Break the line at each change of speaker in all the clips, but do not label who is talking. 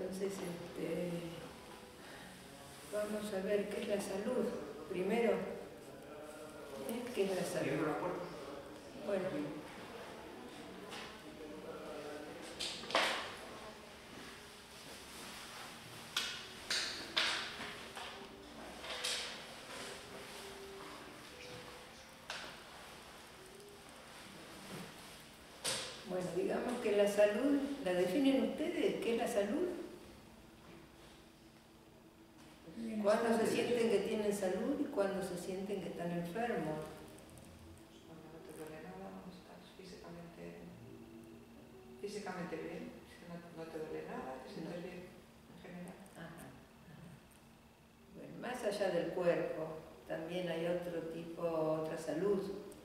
Entonces, vamos a ver qué es la salud. Primero, ¿qué es la salud? Bueno. Bueno, digamos que la salud, ¿la definen ustedes? ¿Qué es la salud? ¿Cuándo se sienten que tienen salud y cuándo se sienten que están enfermos?
Cuando no te duele nada, no estás físicamente bien, no te duele nada, te sientes bien en general.
Ajá. Bueno, más allá del cuerpo, también hay otra salud,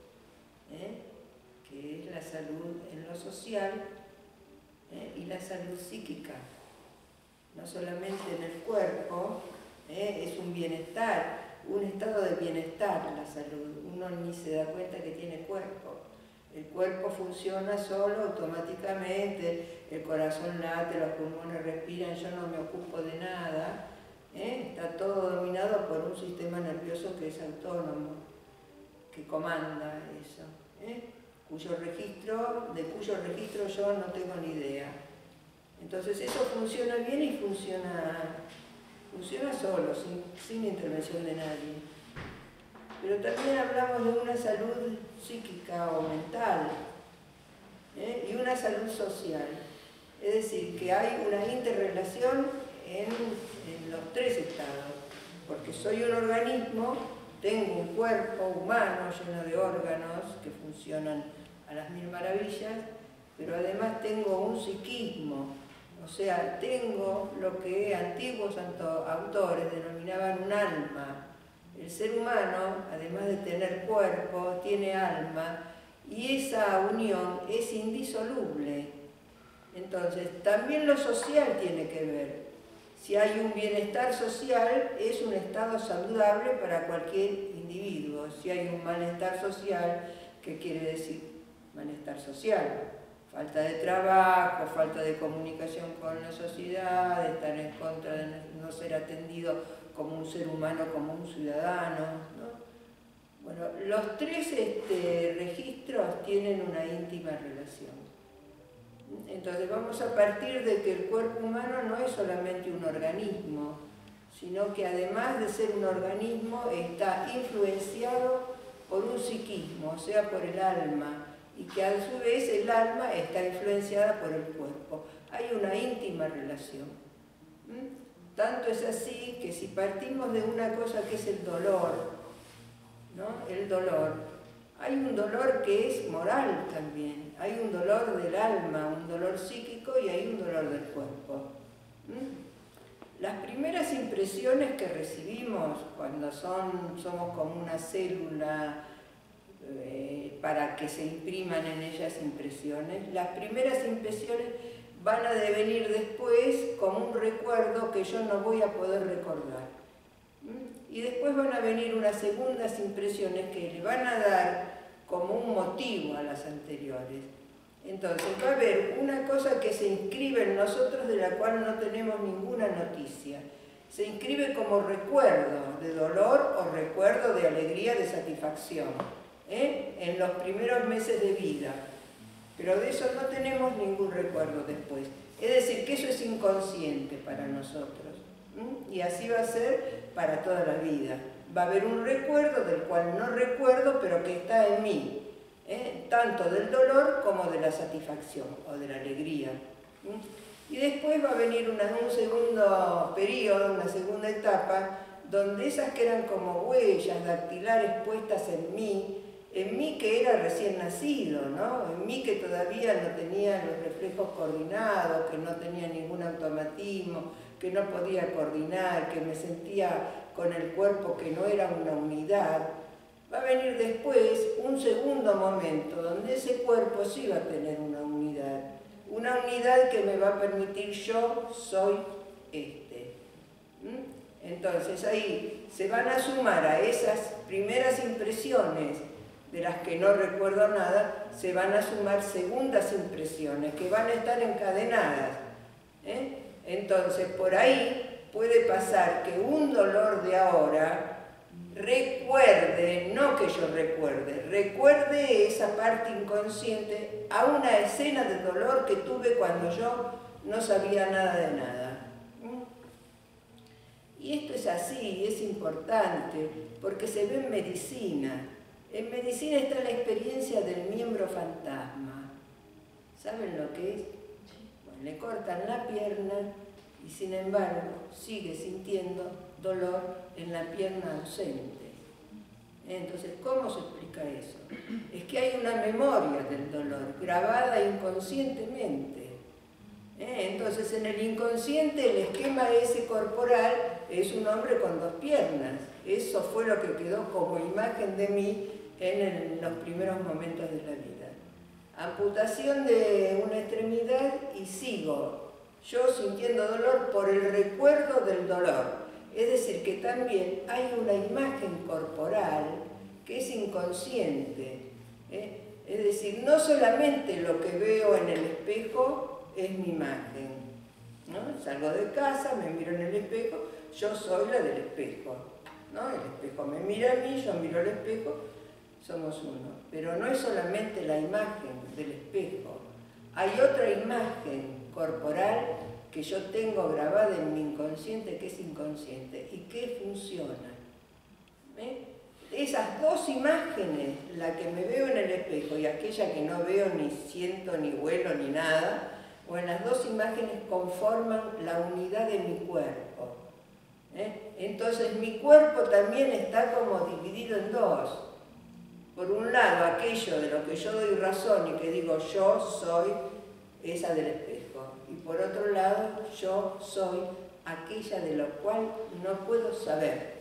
que es la salud en lo social y la salud psíquica. No solamente en el cuerpo, es un bienestar, un estado de bienestar la salud. Uno ni se da cuenta que tiene cuerpo. El cuerpo funciona solo automáticamente, el corazón late, los pulmones respiran, yo no me ocupo de nada. Está todo dominado por un sistema nervioso que es autónomo, que comanda eso, de cuyo registro yo no tengo ni idea. Entonces eso funciona bien y funciona solo, sin intervención de nadie. Pero también hablamos de una salud psíquica o mental, y una salud social. Es decir, que hay una interrelación en los tres estados, porque soy un organismo, tengo un cuerpo humano lleno de órganos que funcionan a las mil maravillas, pero además tengo un psiquismo, o sea, tengo lo que antiguos autores denominaban un alma. El ser humano, además de tener cuerpo, tiene alma, y esa unión es indisoluble. Entonces, también lo social tiene que ver. Si hay un bienestar social, es un estado saludable para cualquier individuo. Si hay un malestar social, ¿qué quiere decir malestar social? Falta de trabajo, falta de comunicación con la sociedad, de estar en contra de no ser atendido como un ser humano, como un ciudadano, ¿no? Bueno, los tres registros tienen una íntima relación. Entonces vamos a partir de que el cuerpo humano no es solamente un organismo, sino que además de ser un organismo está influenciado por un psiquismo, o sea, por el alma, y que a su vez el alma está influenciada por el cuerpo. Hay una íntima relación. Tanto es así que si partimos de una cosa que es el dolor, ¿no? El dolor, hay un dolor que es moral también, hay un dolor del alma, un dolor psíquico y hay un dolor del cuerpo. Las primeras impresiones que recibimos cuando somos como una célula, para que se impriman en ellas impresiones, las primeras impresiones van a devenir después como un recuerdo que yo no voy a poder recordar. Y después van a venir unas segundas impresiones que le van a dar como un motivo a las anteriores. Entonces va a haber una cosa que se inscribe en nosotros de la cual no tenemos ninguna noticia. Se inscribe como recuerdo de dolor o recuerdo de alegría, de satisfacción, en los primeros meses de vida. Pero de eso no tenemos ningún recuerdo después. Es decir, que eso es inconsciente para nosotros. Y así va a ser para toda la vida. Va a haber un recuerdo del cual no recuerdo, pero que está en mí. Tanto del dolor como de la satisfacción o de la alegría. Y después va a venir un segundo periodo, una segunda etapa, donde esas que eran como huellas dactilares puestas en mí que era recién nacido, ¿no? En mí que todavía no tenía los reflejos coordinados, que no tenía ningún automatismo, que no podía coordinar, que me sentía con el cuerpo que no era una unidad. Va a venir después un segundo momento donde ese cuerpo sí va a tener una unidad que me va a permitir yo soy este. Entonces ahí se van a sumar a esas primeras impresiones de las que no recuerdo nada, se van a sumar segundas impresiones que van a estar encadenadas. Entonces, por ahí puede pasar que un dolor de ahora recuerde, no que yo recuerde esa parte inconsciente a una escena de dolor que tuve cuando yo no sabía nada de nada. Y esto es así, es importante, porque se ve en medicina. En medicina está la experiencia del miembro fantasma. ¿Saben lo que es? Bueno, le cortan la pierna y sin embargo sigue sintiendo dolor en la pierna ausente. Entonces, ¿cómo se explica eso? Es que hay una memoria del dolor grabada inconscientemente. Entonces, en el inconsciente el esquema ese corporal es un hombre con dos piernas. Eso fue lo que quedó como imagen de mí en los primeros momentos de la vida. Amputación de una extremidad y sigo yo sintiendo dolor por el recuerdo del dolor. Es decir, que también hay una imagen corporal que es inconsciente. Es decir, no solamente lo que veo en el espejo es mi imagen, ¿no? Salgo de casa, me miro en el espejo, yo soy la del espejo, ¿no? El espejo me mira a mí, yo miro al espejo, somos uno. Pero no es solamente la imagen del espejo, hay otra imagen corporal que yo tengo grabada en mi inconsciente, que es inconsciente y que funciona. Esas dos imágenes, la que me veo en el espejo y aquella que no veo ni siento ni huelo ni nada, bueno, las dos imágenes conforman la unidad de mi cuerpo. Entonces mi cuerpo también está como dividido en dos. Por un lado, aquello de lo que yo doy razón y que digo yo soy esa del espejo. Y por otro lado, yo soy aquella de lo cual no puedo saber.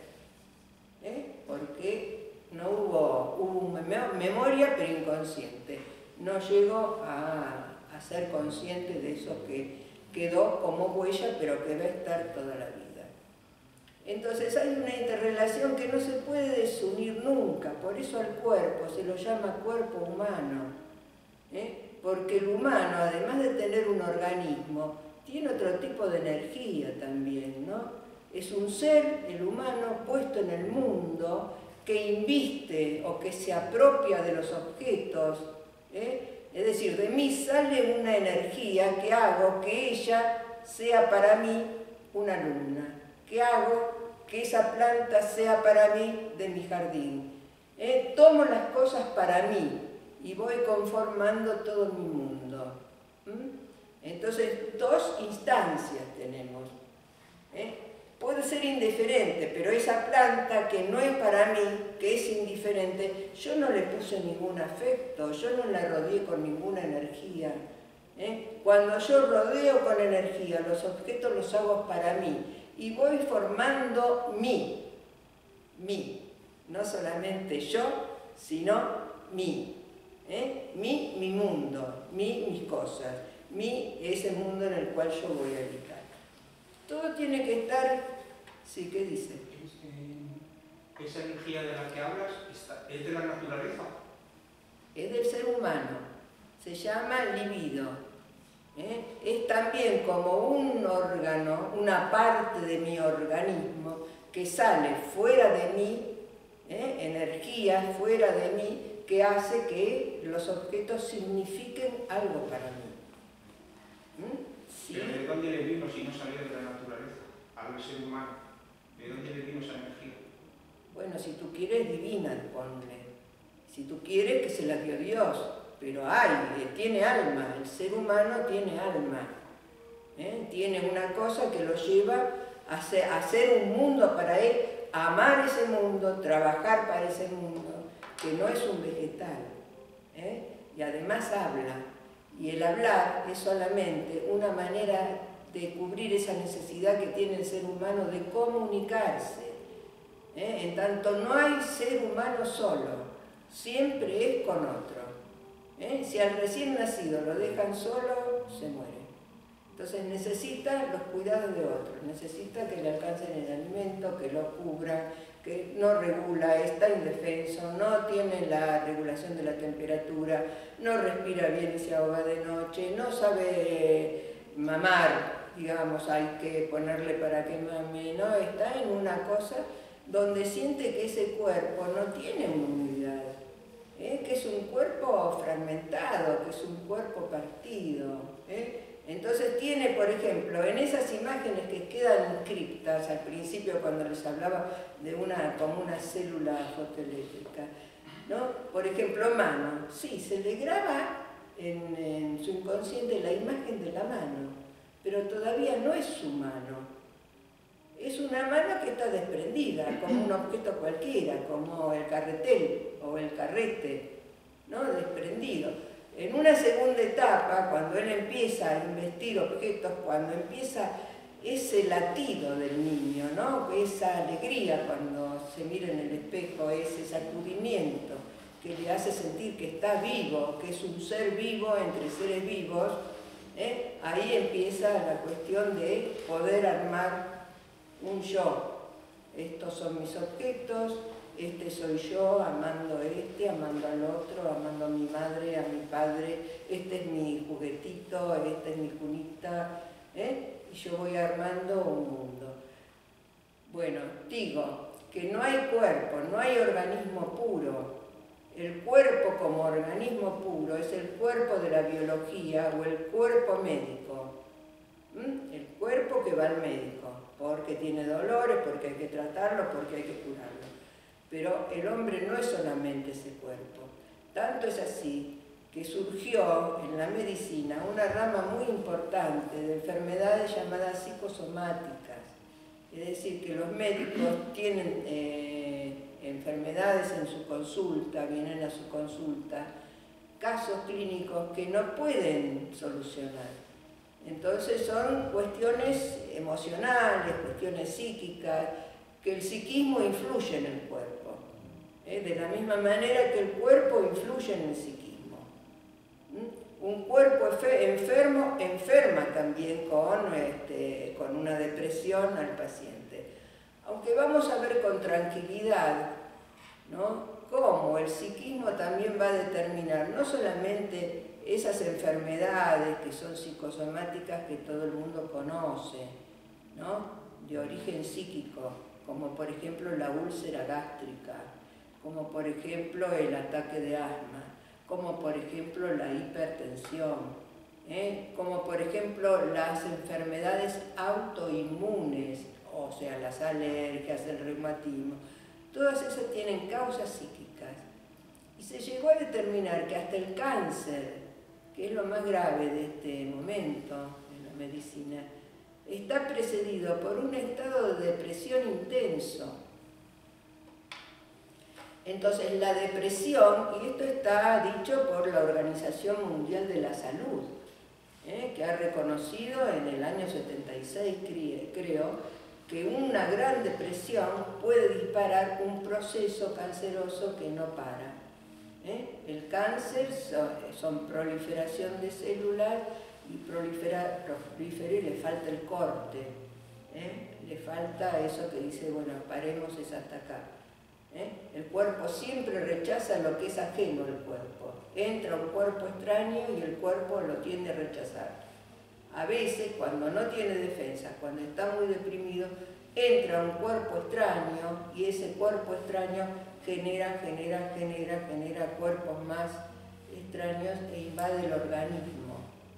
Porque no hubo memoria, pero inconsciente. No llego a ser consciente de eso que quedó como huella, pero que va a estar toda la vida. Entonces hay una interrelación que no se puede desunir nunca, por eso al cuerpo se lo llama cuerpo humano. Porque el humano, además de tener un organismo, tiene otro tipo de energía también, ¿no? Es un ser, el humano, puesto en el mundo, que inviste o que se apropia de los objetos. Es decir, de mí sale una energía que hago que ella sea para mí una luna, que hago que esa planta sea para mí de mi jardín. Tomo las cosas para mí y voy conformando todo mi mundo. Entonces, dos instancias tenemos. Puede ser indiferente, pero esa planta que no es para mí, que es indiferente, yo no le puse ningún afecto, yo no la rodeé con ninguna energía. Cuando yo rodeo con energía, los objetos los hago para mí y voy formando mí, no solamente yo, sino mí. Mi mundo, mis cosas, ese mundo en el cual yo voy a habitar. Todo tiene que estar, sí, ¿qué dice?
Esa energía de la que hablas es de la naturaleza.
Es del ser humano, se llama libido. Es también como un órgano, una parte de mi organismo que sale fuera de mí, energía fuera de mí, que hace que los objetos signifiquen algo para mí. ¿Sí?
¿Pero de dónde le vino si no salió de la naturaleza, al ser humano? ¿De dónde le vino esa energía?
Bueno, si tú quieres, divina, ponle. Si tú quieres, que se la dio Dios. Pero tiene alma, el ser humano tiene alma. Tiene una cosa que lo lleva a hacer un mundo para él, a amar ese mundo, trabajar para ese mundo, que no es un vegetal. Y además habla. Y el hablar es solamente una manera de cubrir esa necesidad que tiene el ser humano de comunicarse. En tanto no hay ser humano solo, siempre es con otro. Si al recién nacido lo dejan solo, se muere. Entonces necesita los cuidados de otros, necesita que le alcancen el alimento, que lo cubran, que no regula, está indefenso, no tiene la regulación de la temperatura, no respira bien y se ahoga de noche, no sabe mamar digamos, hay que ponerle para que mame, no, está en una cosa donde siente que ese cuerpo no tiene una unidad, que es un cuerpo fragmentado, que es un cuerpo partido. Entonces tiene, por ejemplo, en esas imágenes que quedan inscriptas al principio cuando les hablaba de como una célula fotoeléctrica, ¿no? Por ejemplo, mano, sí, se le graba en su inconsciente la imagen de la mano, pero todavía no es su mano. Es una mano que está desprendida, como un objeto cualquiera, como el carretel o el carrete, ¿no? Desprendido. En una segunda etapa, cuando él empieza a investir objetos, cuando empieza ese latido del niño, ¿no? Esa alegría cuando se mira en el espejo, ese sacudimiento que le hace sentir que está vivo, que es un ser vivo entre seres vivos, ahí empieza la cuestión de poder armar un yo. Estos son mis objetos, este soy yo, amando amando al otro, amando a mi madre, a mi padre, este es mi juguetito, esta es mi cunita, y yo voy armando un mundo. Bueno, digo que no hay cuerpo, no hay organismo puro. El cuerpo como organismo puro es el cuerpo de la biología o el cuerpo médico. El cuerpo que va al médico, porque tiene dolores, porque hay que tratarlo, porque hay que curarlo. Pero el hombre no es solamente ese cuerpo. Tanto es así que surgió en la medicina una rama muy importante de enfermedades llamadas psicosomáticas. Es decir, que los médicos tienen enfermedades en su consulta, vienen a su consulta, casos clínicos que no pueden solucionar. Entonces son cuestiones emocionales, cuestiones psíquicas, que el psiquismo influye en el cuerpo. De la misma manera que el cuerpo influye en el psiquismo. Un cuerpo enfermo enferma también con una depresión al paciente. Aunque vamos a ver con tranquilidad, ¿no?, cómo el psiquismo también va a determinar no solamente esas enfermedades que son psicosomáticas que todo el mundo conoce, ¿no?, de origen psíquico, como por ejemplo la úlcera gástrica, como por ejemplo el ataque de asma, como por ejemplo la hipertensión, como por ejemplo las enfermedades autoinmunes, o sea, las alergias, el reumatismo. Todas esas tienen causas psíquicas. Y se llegó a determinar que hasta el cáncer, que es lo más grave de este momento en la medicina, está precedido por un estado de depresión intenso. Entonces la depresión, y esto está dicho por la Organización Mundial de la Salud, que ha reconocido en el año 76, creo, que una gran depresión puede disparar un proceso canceroso que no para. El cáncer son proliferación de células y proliferar y le falta el corte, le falta eso que dice, bueno, paremos es hasta acá. El cuerpo siempre rechaza lo que es ajeno al cuerpo. Entra un cuerpo extraño y el cuerpo lo tiende a rechazar. A veces, cuando no tiene defensa, cuando está muy deprimido, entra un cuerpo extraño y ese cuerpo extraño genera cuerpos más extraños e invade el organismo.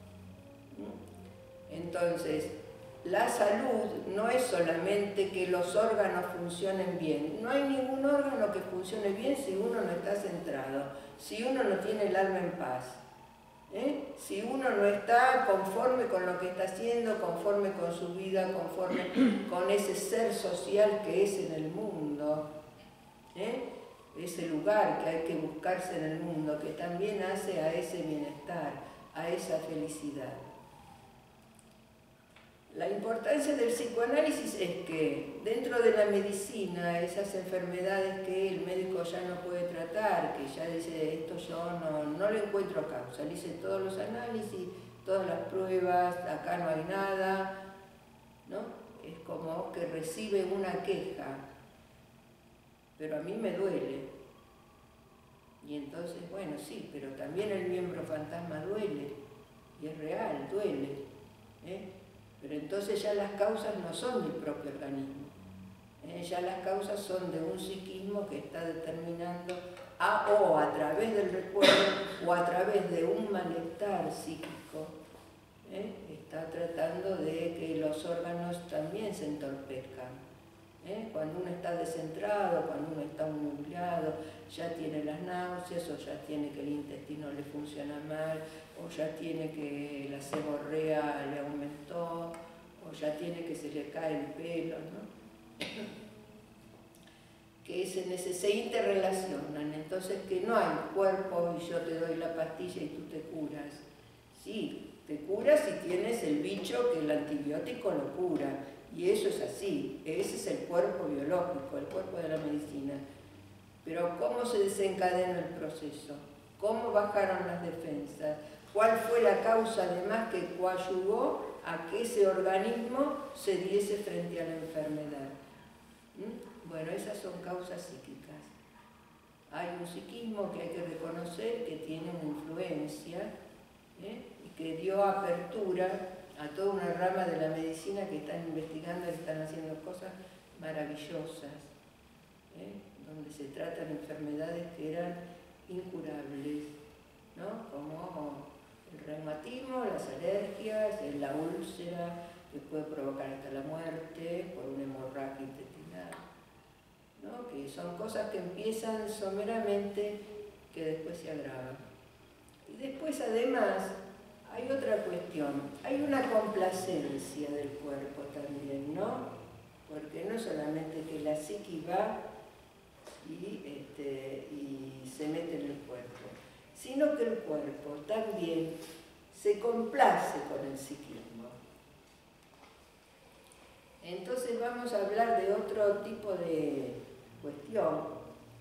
Entonces, la salud no es solamente que los órganos funcionen bien. No hay ningún órgano que funcione bien si uno no está centrado, si uno no tiene el alma en paz. Si uno no está conforme con lo que está haciendo, conforme con su vida, conforme con ese ser social que es en el mundo, ese lugar que hay que buscarse en el mundo, que también hace a ese bienestar, a esa felicidad. La importancia del psicoanálisis es que dentro de la medicina, esas enfermedades que el médico ya no puede tratar, que ya dice, esto yo no le encuentro causa, le hice todos los análisis, todas las pruebas, acá no hay nada, ¿no? Es como que recibe una queja, pero a mí me duele. Y entonces, bueno, sí, pero también el miembro fantasma duele, y es real, duele, Pero entonces ya las causas no son del propio organismo. Ya las causas son de un psiquismo que está determinando o a través del recuerdo o a través de un malestar psíquico, está tratando de que los órganos también se entorpezcan. Cuando uno está descentrado, cuando uno está nublado, ya tiene las náuseas, o ya tiene que el intestino le funciona mal, o ya tiene que la seborrea le aumentó, o ya tiene que se le cae el pelo, ¿no? Que se interrelacionan, entonces que no hay cuerpo y yo te doy la pastilla y tú te curas. Sí, te curas si tienes el bicho que el antibiótico lo cura, y eso es así, ese es el cuerpo biológico, el cuerpo de la medicina. Pero ¿cómo se desencadena el proceso? ¿Cómo bajaron las defensas? ¿Cuál fue la causa además que coadyuvó a que ese organismo se diese frente a la enfermedad? Bueno, esas son causas psíquicas. Hay un psiquismo que hay que reconocer que tiene una influencia y que dio apertura a toda una rama de la medicina que están investigando y están haciendo cosas maravillosas, donde se tratan enfermedades que eran incurables, ¿no? Como el reumatismo, las alergias, la úlcera, que puede provocar hasta la muerte por una hemorragia intestinal, ¿no? Que son cosas que empiezan someramente, que después se agravan. Y después además hay otra cuestión, hay una complacencia del cuerpo también, ¿no? Porque no es solamente que la psiqui va y se mete en el cuerpo, sino que el cuerpo también se complace con el psiquismo. Entonces vamos a hablar de otro tipo de cuestión.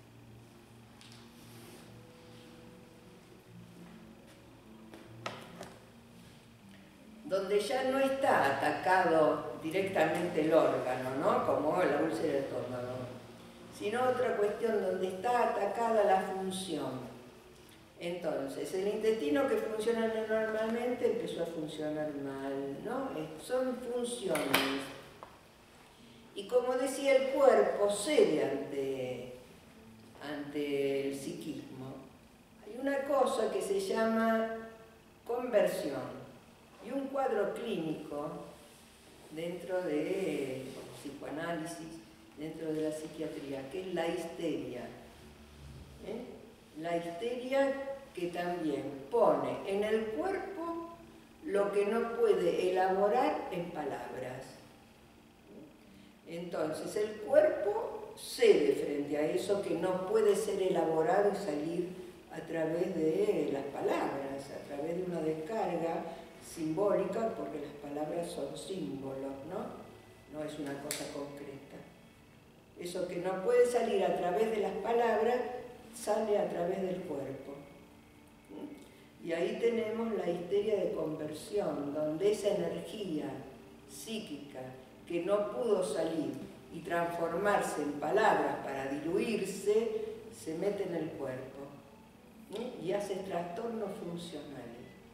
Donde ya no está atacado directamente el órgano, ¿no? Como la úlcera del estómago, sino otra cuestión donde está atacada la función. Entonces, el intestino que funciona normalmente empezó a funcionar mal, ¿no? Son funciones. Y como decía, el cuerpo cede ante el psiquismo. Hay una cosa que se llama conversión y un cuadro clínico dentro de psicoanálisis, dentro de la psiquiatría, que es la histeria. La histeria que también pone en el cuerpo lo que no puede elaborar en palabras. Entonces el cuerpo cede frente a eso que no puede ser elaborado y salir a través de las palabras, a través de una descarga simbólica, porque las palabras son símbolos, ¿no? No es una cosa concreta. Eso que no puede salir a través de las palabras, sale a través del cuerpo. Y ahí tenemos la histeria de conversión, donde esa energía psíquica que no pudo salir y transformarse en palabras para diluirse, se mete en el cuerpo y hace trastornos funcionales.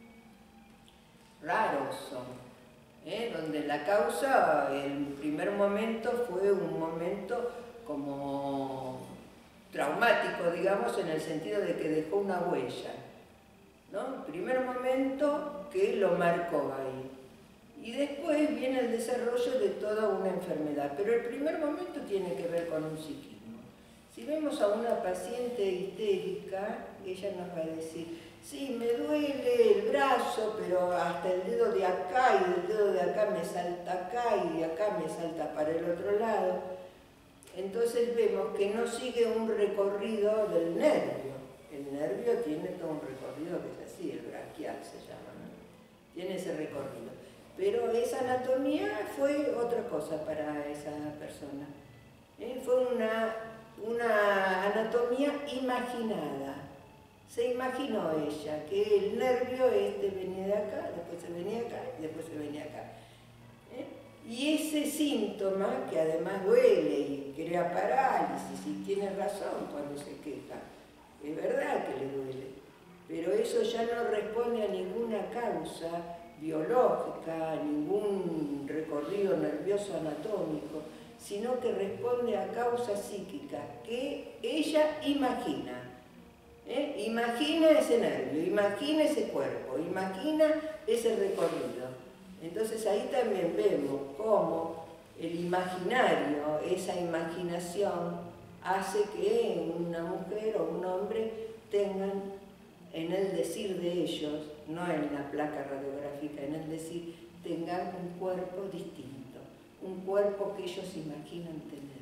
Raros son, donde la causa, el primer momento fue un momento como traumático, digamos, en el sentido de que dejó una huella, ¿no? El primer momento que lo marcó ahí. Y después viene el desarrollo de toda una enfermedad, pero el primer momento tiene que ver con un psiquismo. Si vemos a una paciente histérica, ella nos va a decir, sí, me duele el brazo, pero hasta el dedo de acá, y del dedo de acá me salta acá, y de acá me salta para el otro lado. Entonces vemos que no sigue un recorrido del nervio. El nervio tiene todo un recorrido que es así, el braquial se llama, ¿no? Tiene ese recorrido. Pero esa anatomía fue otra cosa para esa persona. Fue una anatomía imaginada. Se imaginó ella que el nervio venía de acá, después se venía acá y después se venía acá. Y ese síntoma, que además duele y crea parálisis, y tiene razón cuando se queja, es verdad que le duele, pero eso ya no responde a ninguna causa biológica, ningún recorrido nervioso anatómico, sino que responde a causas psíquicas que ella imagina. Imagina ese nervio, imagina ese cuerpo, imagina ese recorrido. Entonces ahí también vemos cómo el imaginario, esa imaginación, hace que una mujer o un hombre tengan en el decir de ellos, no en la placa radiográfica, en el decir, tengan un cuerpo distinto, un cuerpo que ellos imaginan tener.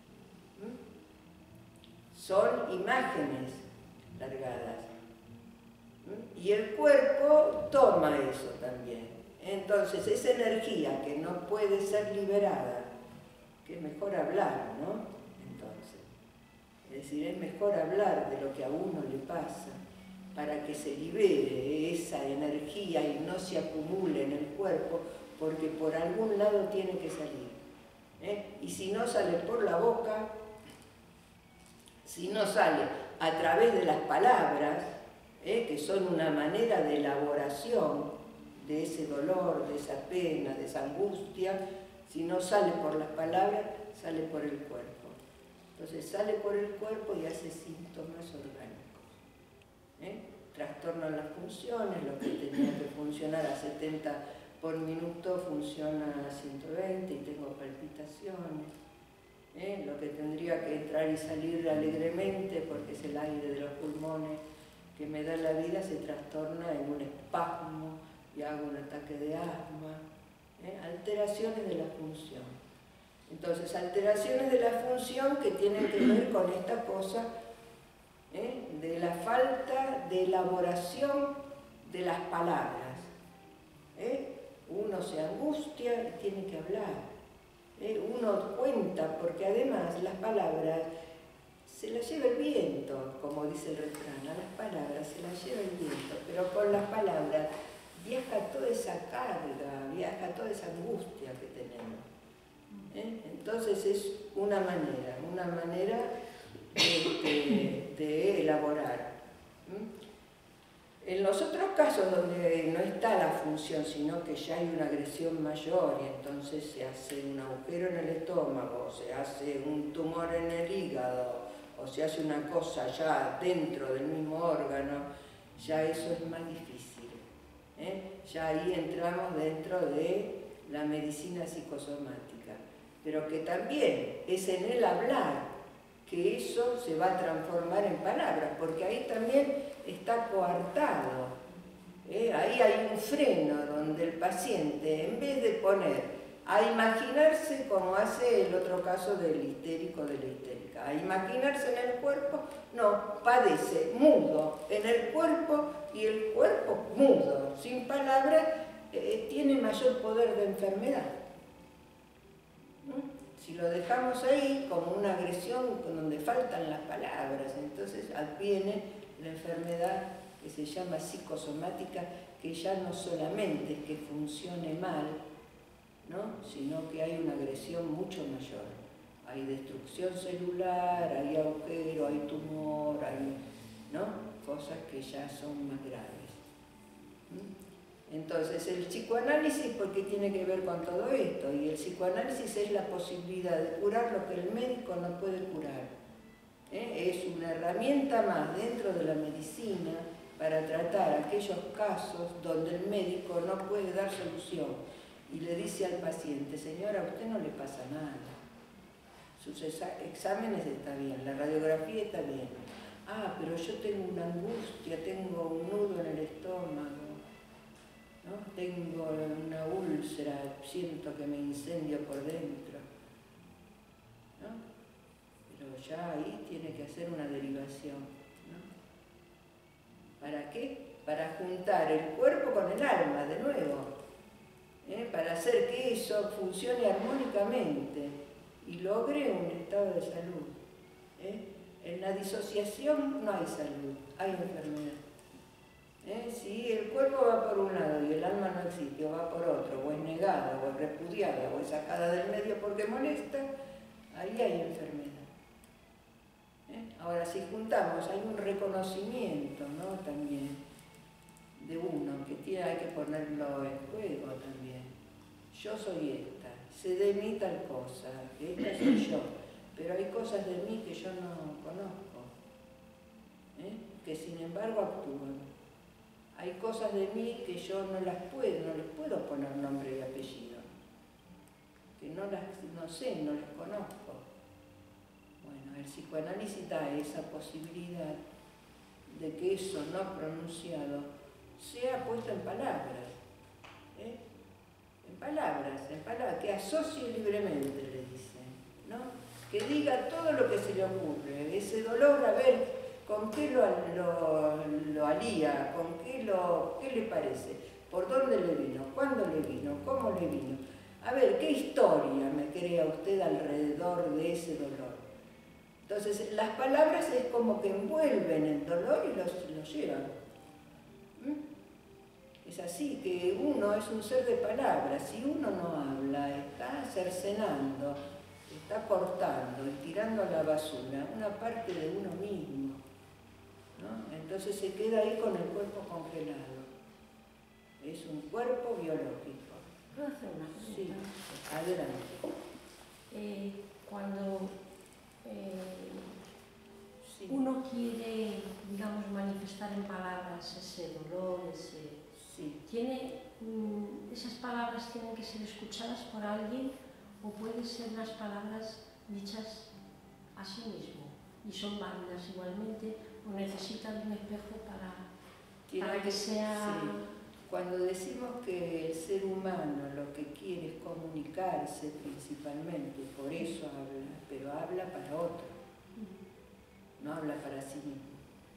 Son imágenes largadas. Y el cuerpo toma eso también. Entonces, esa energía que no puede ser liberada, que es mejor hablar, ¿no? Entonces, es decir, es mejor hablar de lo que a uno le pasa para que se libere esa energía y no se acumule en el cuerpo, porque por algún lado tiene que salir. Y si no sale por la boca, si no sale a través de las palabras, que son una manera de elaboración de ese dolor, de esa pena, de esa angustia, si no sale por las palabras, sale por el cuerpo. Entonces sale por el cuerpo y hace síntomas orgánicos. Trastornan las funciones, lo que tenía que funcionar a 70 por minuto funciona a 120 y tengo palpitaciones. Lo que tendría que entrar y salir alegremente porque es el aire de los pulmones que me da la vida, se trastorna en un espasmo y hago un ataque de asma. Alteraciones de la función. Entonces, alteraciones de la función que tienen que ver con esta cosa de la falta de elaboración de las palabras. Uno se angustia y tiene que hablar. Uno cuenta, porque además las palabras se las lleva el viento, como dice el refrán, a las palabras se las lleva el viento, pero con las palabras viaja toda esa carga, viaja toda esa angustia que tenemos. Entonces es una manera de elaborar. En los otros casos donde no está la función, sino que ya hay una agresión mayor y entonces se hace un agujero en el estómago, se hace un tumor en el hígado, o se hace una cosa ya dentro del mismo órgano, ya eso es más difícil. Ya ahí entramos dentro de la medicina psicosomática, pero que también es en el hablar que eso se va a transformar en palabras, porque ahí también está coartado. Ahí hay un freno donde el paciente, en vez de poner a imaginarse como hace el otro caso del histérico de la histérica, a imaginarse en el cuerpo, no, padece mudo en el cuerpo y el cuerpo mudo, sin palabras, tiene mayor poder de enfermedad. Si lo dejamos ahí como una agresión donde faltan las palabras, entonces adviene la enfermedad que se llama psicosomática, que ya no solamente es que funcione mal, ¿no? Sino que hay una agresión mucho mayor. Hay destrucción celular, hay agujero, hay tumor, hay, ¿no? Cosas que ya son más graves. Entonces, el psicoanálisis, ¿por qué tiene que ver con todo esto? Y el psicoanálisis es la posibilidad de curar lo que el médico no puede curar. Es una herramienta más dentro de la medicina para tratar aquellos casos donde el médico no puede dar solución y le dice al paciente: señora, a usted no le pasa nada, sus exámenes están bien, la radiografía está bien. Ah, pero yo tengo una angustia, tengo un nudo en el estómago, ¿no? Tengo una úlcera, siento que me incendio por dentro, ¿no? Pero ya ahí tiene que hacer una derivación, ¿no? ¿Para qué? Para juntar el cuerpo con el alma de nuevo, para hacer que eso funcione armónicamente y logre un estado de salud. En la disociación no hay salud, hay enfermedad. Si el cuerpo va por un lado y el alma no existe, o va por otro, o es negada, o es repudiada, o es sacada del medio porque molesta, ahí hay enfermedad. Ahora, si juntamos, hay un reconocimiento, ¿no? También de uno que hay que ponerlo en juego también. Yo soy esta, sé de mí tal cosa, esta soy yo, pero hay cosas de mí que yo no conozco, que sin embargo actúan. Hay cosas de mí que yo no les puedo poner nombre y apellido, que no sé, no las conozco. Bueno, el psicoanálisis da esa posibilidad de que eso no pronunciado sea puesto en palabras, en palabras, que asocie libremente, le dicen, ¿no? Que diga todo lo que se le ocurre, ese dolor, a ver, ¿con qué lo alía? ¿Con qué le parece? ¿Por dónde le vino? ¿Cuándo le vino? ¿Cómo le vino? A ver, ¿qué historia me crea usted alrededor de ese dolor? Entonces, las palabras es como que envuelven el dolor y lo llevan. Es así, que uno es un ser de palabras. Si uno no habla, está cercenando, está cortando y tirando a la basura una parte de uno mismo, ¿no? Entonces se queda ahí con el cuerpo congelado. Es un cuerpo biológico.
¿Puedo hacer una pregunta?
Sí, adelante.
Cuando
Sí.
uno quiere, digamos, manifestar en palabras ese dolor,
Sí.
¿esas palabras tienen que ser escuchadas por alguien o pueden ser las palabras dichas a sí mismo y son válidas igualmente o necesitan un espejo para que sea...
Sí. Cuando decimos que el ser humano lo que quiere es comunicarse principalmente, por eso habla, pero habla para otro, no habla para sí mismo.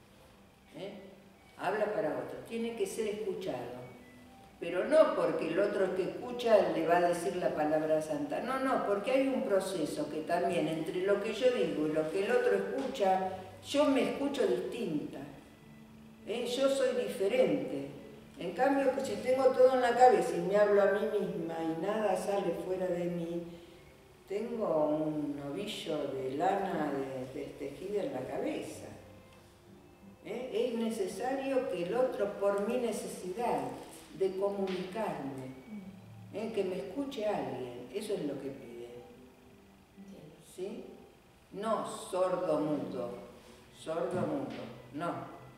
Habla para otro, tiene que ser escuchado, pero no porque el otro que escucha le va a decir la palabra santa, no, porque hay un proceso que también entre lo que yo digo y lo que el otro escucha, yo me escucho distinta, yo soy diferente. En cambio, si tengo todo en la cabeza y me hablo a mí misma y nada sale fuera de mí, tengo un ovillo de lana tejida en la cabeza. Es necesario que el otro, por mi necesidad de comunicarme, que me escuche alguien, eso es lo que pide. ¿Sí? No sordo-mudo, no.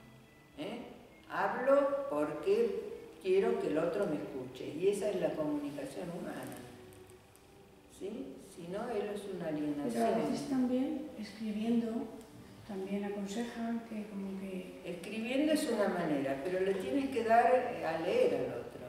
Hablo porque quiero que el otro me escuche, y esa es la comunicación humana. ¿Sí? Si no, él es una alienación.
Pero a veces también, escribiendo, también aconsejan que como que...
Escribiendo es una manera, pero le tienes que dar a leer al otro.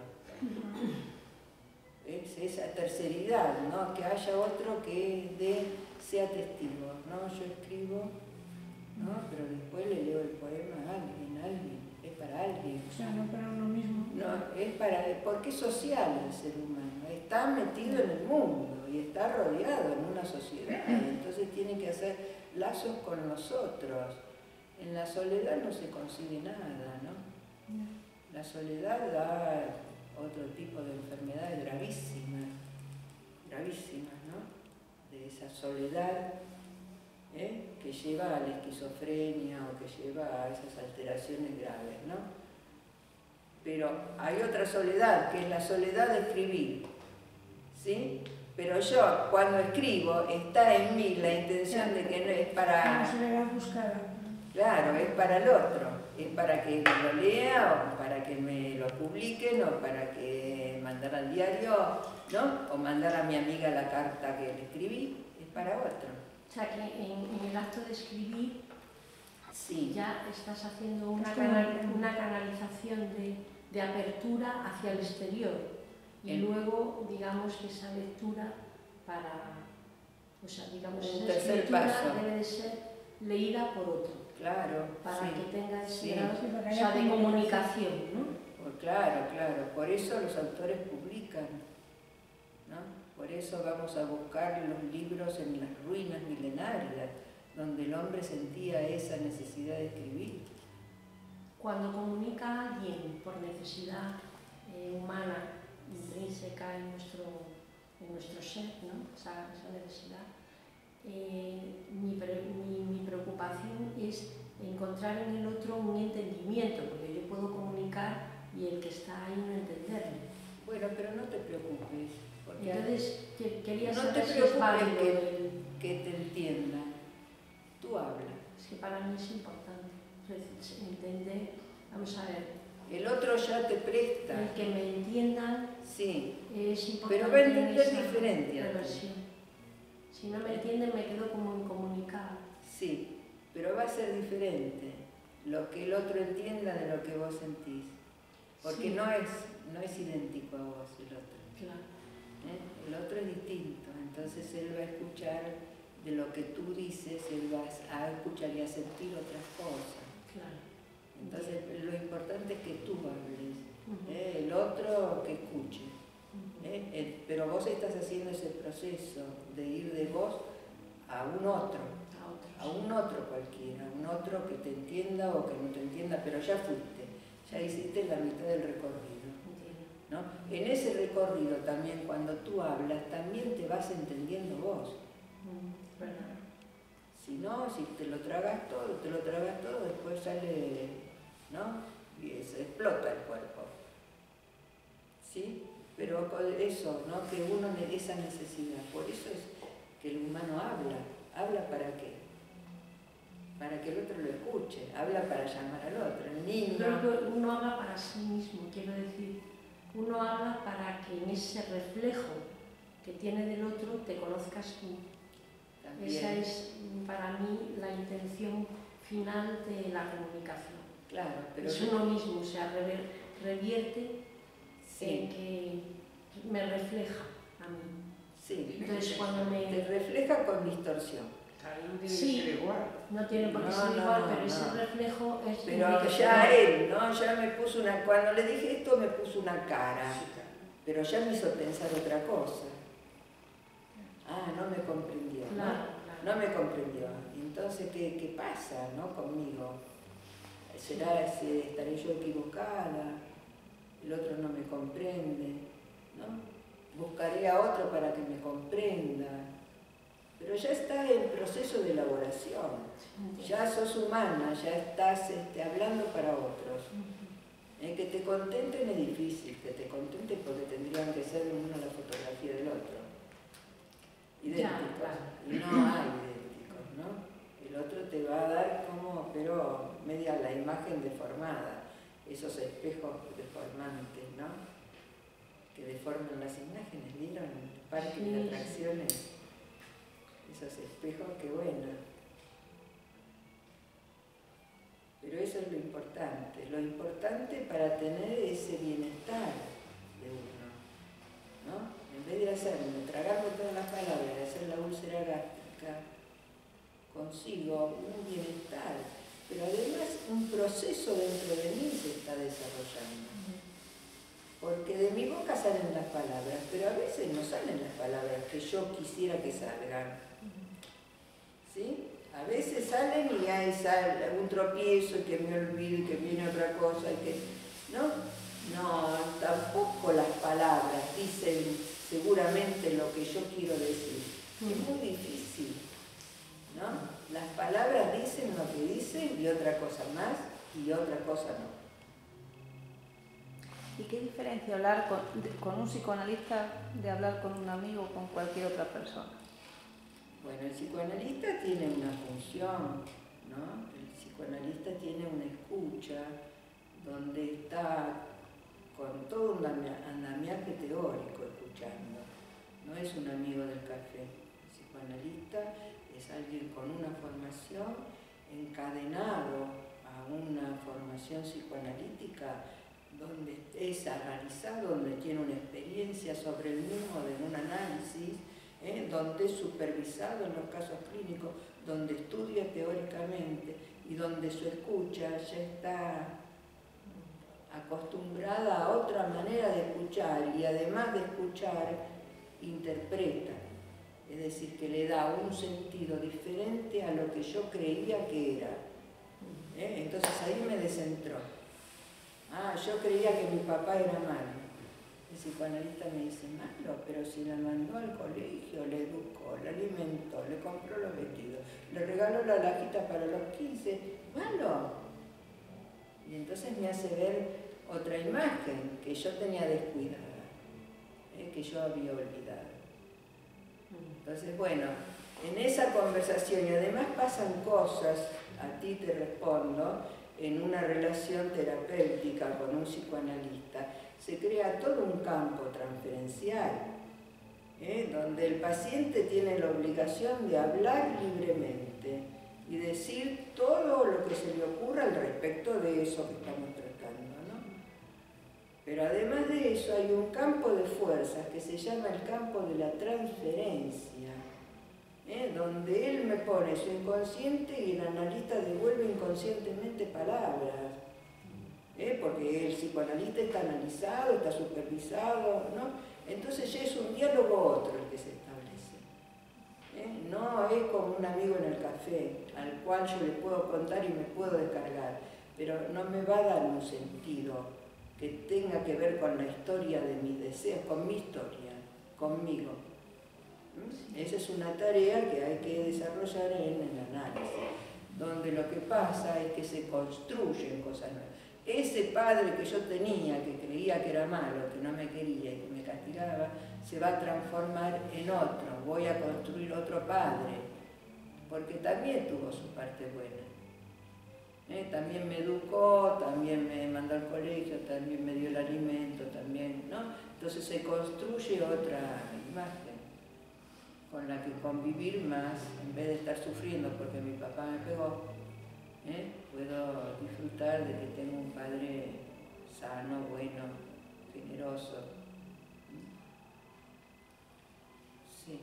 Es esa terceridad, ¿no? Que haya otro que sea testigo, ¿no? Yo escribo, ¿no? Pero después le leo el poema a alguien, es para alguien.
O sea, no para uno mismo.
No, es porque es social el ser humano, está metido en el mundo y está rodeado en una sociedad, entonces tiene que hacer lazos con los otros. En la soledad no se consigue nada, ¿no? La soledad da otro tipo de enfermedades gravísimas, ¿no? De esa soledad que lleva a la esquizofrenia o que lleva a esas alteraciones graves, ¿no? Pero hay otra soledad, que es la soledad de escribir, ¿sí? Pero yo, cuando escribo, está en mí la intención de que no es para...
La soledad buscada.
Claro, es para el otro, es para que me lo lea o para que me lo publiquen o para que mandar al diario, ¿no? O mandar a mi amiga la carta que le escribí, es para otro.
O sea, que en el acto de escribir
Sí.
ya estás haciendo una canalización de apertura hacia el exterior y luego, digamos, que esa lectura o sea, digamos,
Un
esa
tercer
escritura
paso.
debe de ser leída por otro,
Claro,
para
sí.
que tenga ese
Sí.
grado,
Sí, para que
o sea,
haya
de comunicación, ¿no?
Pues claro, por eso los autores publican, ¿no? Por eso vamos a buscar los libros en las ruinas milenarias, donde el hombre sentía esa necesidad de escribir.
Cuando comunica a alguien por necesidad humana, intrínseca en nuestro ser, ¿no? esa necesidad, mi preocupación es encontrar en el otro un entendimiento, porque yo puedo comunicar y y el que está ahí no entenderle.
Bueno, pero no te preocupes. Porque
Entonces, quería
no
saber
te
si es válido
preocupes que te entienda. Tú hablas.
Es que para mí es importante entender, vamos a ver,
El otro ya te presta.
el que me entiendan
Sí,
es importante.
pero va a entender
esa
diferente a ti.
reversión. Si no me entienden me quedo como incomunicada.
Sí, pero va a ser diferente lo que el otro entienda de lo que vos sentís. Porque
Sí.
no es idéntico a vos el otro.
Claro.
El otro es distinto, entonces él va a escuchar de lo que tú dices, él va a escuchar y a sentir otras cosas.
Claro.
Entonces lo importante es que tú hables,
Ujú.
el otro que escuche.
Ujú.
Pero vos estás haciendo ese proceso de ir de vos a un otro.
A
A
otros.
un otro cualquiera, un otro que te entienda o que no te entienda, pero ya fuiste, ya hiciste la mitad del recorrido,
Entiendo.
¿no? En ese recorrido también, cuando tú hablas, también te vas entendiendo vos.
¿Verdad?
Si no, si te lo tragas todo, después sale, ¿no? Y se explota el cuerpo. ¿Sí? Pero con eso, ¿no? Que uno de esa necesidad, por eso es que el humano habla. ¿Habla para qué? Para que el otro lo escuche, habla para llamar al otro. El niño.
Creo que uno habla para sí mismo, quiero decir, uno habla para que en ese reflejo que tiene del otro te conozcas tú.
También.
Esa es para mí la intención final de la comunicación.
Claro, pero
Es uno mismo, o sea, revierte
sí,
en que me refleja a mí.
sí.
Entonces cuando
Te
me...
refleja con distorsión.
Claro, no tiene
Sí.
que ser igual.
No tiene por qué
No,
ser
no,
igual,
no,
pero ese
no.
reflejo es...
Pero ya él, ¿no? Ya me puso una... Cuando le dije esto me puso una cara,
Sí, claro.
pero ya me hizo pensar otra cosa. Ah, no me comprendió, ¿no?
Claro,
No
claro.
me comprendió. Entonces, ¿qué pasa, no? Conmigo. ¿Será si estaré yo equivocada? El otro no me comprende, ¿no? Buscaré a otro para que me comprenda. Pero ya está en proceso de elaboración. Ya sos humana, ya estás hablando para otros. Que te contenten es difícil, que te contenten porque tendrían que ser uno la fotografía del otro. Idénticos.
claro.
Y no hay idénticos, ¿no? El otro te va a dar como, pero media la imagen deformada, esos espejos deformantes, ¿no? Que deforman las imágenes, ¿vieron? En el parque
Sí.
de atracciones, esos espejos, que bueno. Pero eso es lo importante para tener ese bienestar de uno, ¿no? En vez de tragarme todas las palabras, de hacer la úlcera gástrica, consigo un bienestar, pero además un proceso dentro de mí se está desarrollando. Porque de mi boca salen las palabras, pero a veces no salen las palabras que yo quisiera que salgan. ¿Sí? A veces salen y hay un tropiezo y que me olvido y que viene otra cosa y que... ¿No? No, tampoco las palabras dicen seguramente lo que yo quiero decir. Es muy difícil, ¿no? Las palabras dicen lo que dicen y otra cosa más y otra cosa no.
¿Y qué diferencia hablar con un psicoanalista de hablar con un amigo o con cualquier otra persona?
Bueno, el psicoanalista tiene una función, ¿no? El psicoanalista tiene una escucha donde está con todo un andamiaje teórico escuchando. No es un amigo del café. El psicoanalista es alguien con una formación encadenado a una formación psicoanalítica donde es analizado, donde tiene una experiencia sobre el mismo de un análisis, donde es supervisado en los casos clínicos, donde estudia teóricamente y donde su escucha ya está acostumbrada a otra manera de escuchar y además de escuchar, interpreta. Es decir, que le da un sentido diferente a lo que yo creía que era. Entonces ahí me descentró. Ah, yo creía que mi papá era malo. El psicoanalista me dice, malo, pero si la mandó al colegio, le educó, la alimentó, le compró los vestidos, le regaló la alajita para los 15, malo. Y entonces me hace ver otra imagen que yo tenía descuidada, que yo había olvidado. Entonces, bueno, en esa conversación, y además pasan cosas, a ti te respondo, en una relación terapéutica con un psicoanalista, se crea todo un campo transferencial, donde el paciente tiene la obligación de hablar libremente y decir todo lo que se le ocurra al respecto de eso que estamos tratando, ¿no? Pero además de eso hay un campo de fuerzas que se llama el campo de la transferencia, donde él me pone su inconsciente y el analista devuelve inconscientemente palabras, porque el psicoanalista está analizado, está supervisado, ¿no? Entonces ya es un diálogo otro el que se establece. No es como un amigo en el café, al cual yo le puedo contar y me puedo descargar, pero no me va a dar un sentido que tenga que ver con la historia de mis deseos, con mi historia, conmigo. Esa es una tarea que hay que desarrollar en el análisis, donde lo que pasa es que se construyen cosas nuevas. Ese padre que yo tenía, que creía que era malo, que no me quería y que me castigaba, se va a transformar en otro. Voy a construir otro padre, porque también tuvo su parte buena. También me educó, también me mandó al colegio, también me dio el alimento, también, ¿no? Entonces se construye otra imagen con la que convivir más, en vez de estar sufriendo porque mi papá me pegó. Puedo disfrutar de que tengo un padre sano, bueno, generoso. Sí.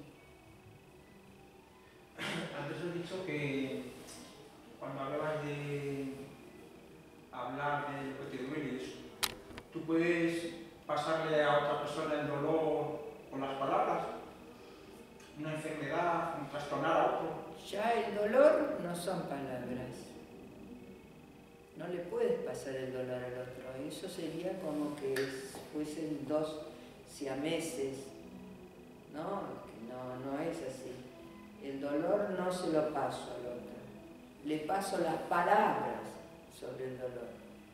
Antes he dicho que cuando hablabas de hablar de lo que te duele, tú puedes pasarle a otra persona el dolor con las palabras, una enfermedad, un trastornar a otro.
Ya el dolor no son palabras. No le puedes pasar el dolor al otro. Eso sería como que fuesen dos siameses, ¿no? Que no es así. El dolor no se lo paso al otro. Le paso las palabras sobre el dolor.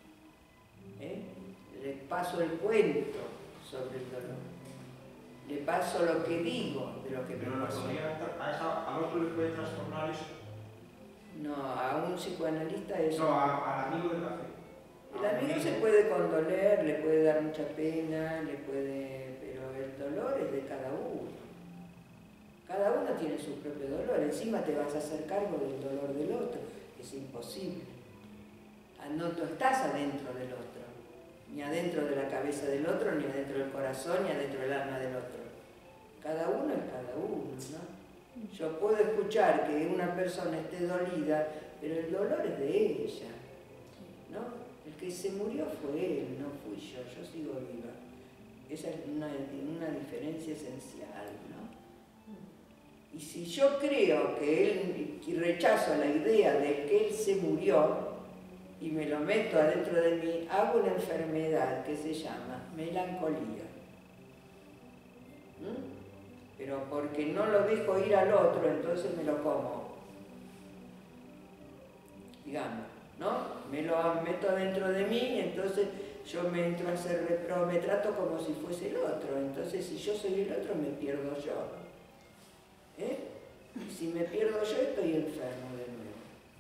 Le paso el cuento sobre el dolor. Le paso lo que digo de lo que me pasó.
¿Al otro le puede trastornar eso?
No, a un psicoanalista eso.
No, al amigo del café.
El amigo se puede condoler, le puede dar mucha pena, pero el dolor es de cada uno. Cada uno tiene su propio dolor. Encima te vas a hacer cargo del dolor del otro. Es imposible. No tú estás adentro del otro. Ni adentro de la cabeza del otro, ni adentro del corazón, ni adentro del alma del otro. Cada uno es cada uno, ¿no? Yo puedo escuchar que una persona esté dolida, pero el dolor es de ella, ¿no? El que se murió fue él, no fui yo sigo viva. Esa es una diferencia esencial, ¿no? Y si yo creo que él, y rechazo la idea de que él se murió, y me lo meto adentro de mí, hago una enfermedad que se llama melancolía. Pero porque no lo dejo ir al otro, entonces me lo como. Digamos, ¿no? Me lo meto dentro de mí, entonces yo me entro a hacer repro, me trato como si fuese el otro. Entonces, si yo soy el otro, me pierdo yo. Y si me pierdo yo, estoy enfermo de nuevo.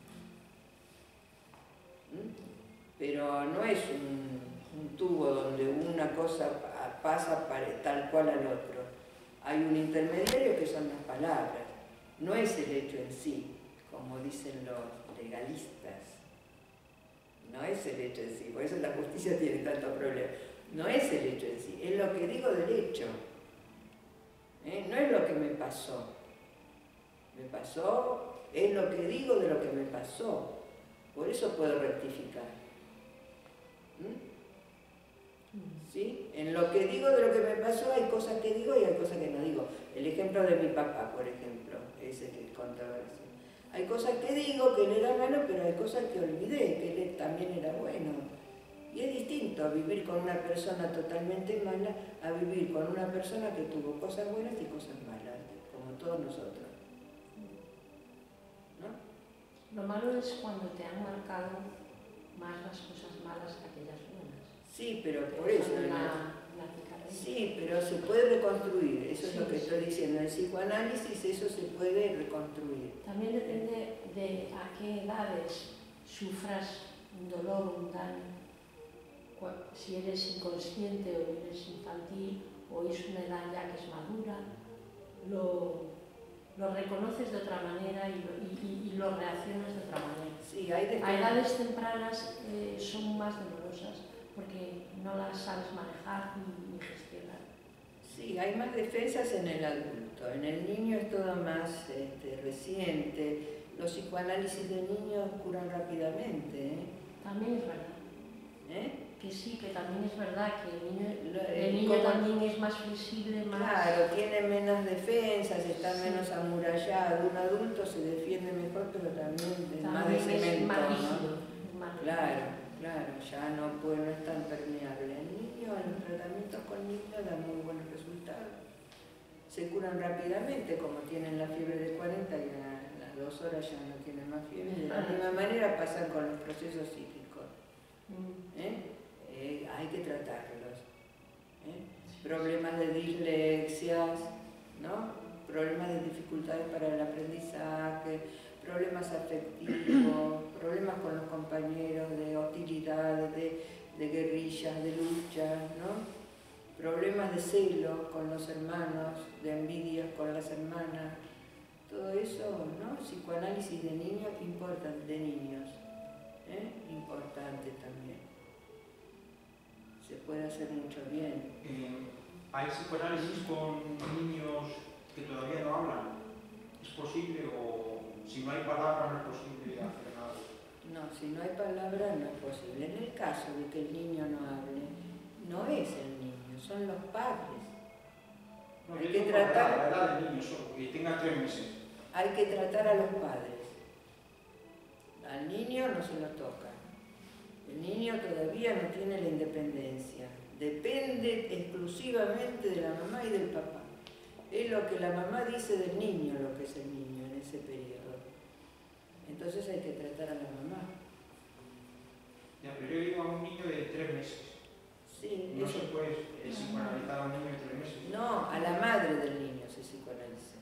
Pero no es un tubo donde una cosa pasa tal cual al otro. Hay un intermediario que son las palabras, no es el hecho en sí, como dicen los legalistas. No es el hecho en sí, por eso la justicia tiene tantos problemas. No es el hecho en sí, es lo que digo del hecho. No es lo que me pasó. Me pasó, es lo que digo de lo que me pasó. Por eso puedo rectificar. ¿Sí? En lo que digo de lo que me pasó hay cosas que digo y hay cosas que no digo. El ejemplo de mi papá, por ejemplo, ese que contaba recién. Hay cosas que digo que él era malo, pero hay cosas que olvidé, que él también era bueno. Y es distinto vivir con una persona totalmente mala a vivir con una persona que tuvo cosas buenas y cosas malas, como todos nosotros. ¿No?
Lo malo es cuando te han marcado más las cosas malas que aquellas buenas.
Sí, pero por eso.
La cicatriz.
Sí, pero se puede reconstruir, eso es
Sí,
lo que
sí.
estoy diciendo. En el psicoanálisis eso se puede reconstruir.
También depende de a qué edades sufras un dolor, un daño. Si eres inconsciente o eres infantil o es una edad ya que es madura, lo reconoces de otra manera y lo reaccionas de otra manera.
Sí, hay
A edades tempranas son más dolorosas porque no las sabes manejar ni gestionar.
Sí, hay más defensas en el adulto. En el niño es todo más reciente. Los psicoanálisis de niños curan rápidamente.
También es verdad.
¿Eh?
Que sí, que también es verdad que el
El
niño
como-
también es más flexible, más...
Claro, tiene menos defensas, está
Sí.
menos amurallado. Un adulto se defiende mejor, pero también es más de
también es
cemento,
más
¿no?
rígido. Más rígido.
Claro, claro, ya no es tan permeable. El niño, los tratamientos con niños dan muy buenos resultados. Se curan rápidamente, como tienen la fiebre de 40 y a las 2 horas ya no tienen más fiebre. De la misma manera pasan con los procesos psíquicos. Hay que tratarlos. Problemas de dislexias, ¿no? Problemas de dificultades para el aprendizaje, problemas afectivos, problemas con los compañeros, de hostilidad, de guerrillas, de luchas, ¿no? Problemas de celos con los hermanos, de envidias con las hermanas. Todo eso, ¿no? Psicoanálisis de niños, importante, de niños. Importante también. Se puede hacer mucho bien.
¿Hay psicoanálisis con niños que todavía no hablan? ¿Es posible o si no hay palabras no es posible hacer nada?
No, si no hay palabra no es posible. En el caso de que el niño no hable, no es el niño, son los padres.
No,
Hay
yo
que
digo
tratar-
la edad del niño solo, que tenga 3 meses.
Hay que tratar a los padres. Al niño no se lo toca. El niño todavía no tiene la independencia. Depende exclusivamente de la mamá y del papá. Es lo que la mamá dice del niño, lo que es el niño en ese periodo. Entonces hay que tratar a la mamá.
Ya, pero yo digo a un niño de 3 meses.
Sí,
No
eso-
se puede psicoanalizar a un niño de 3 meses.
No, a la madre del niño se psicoanaliza.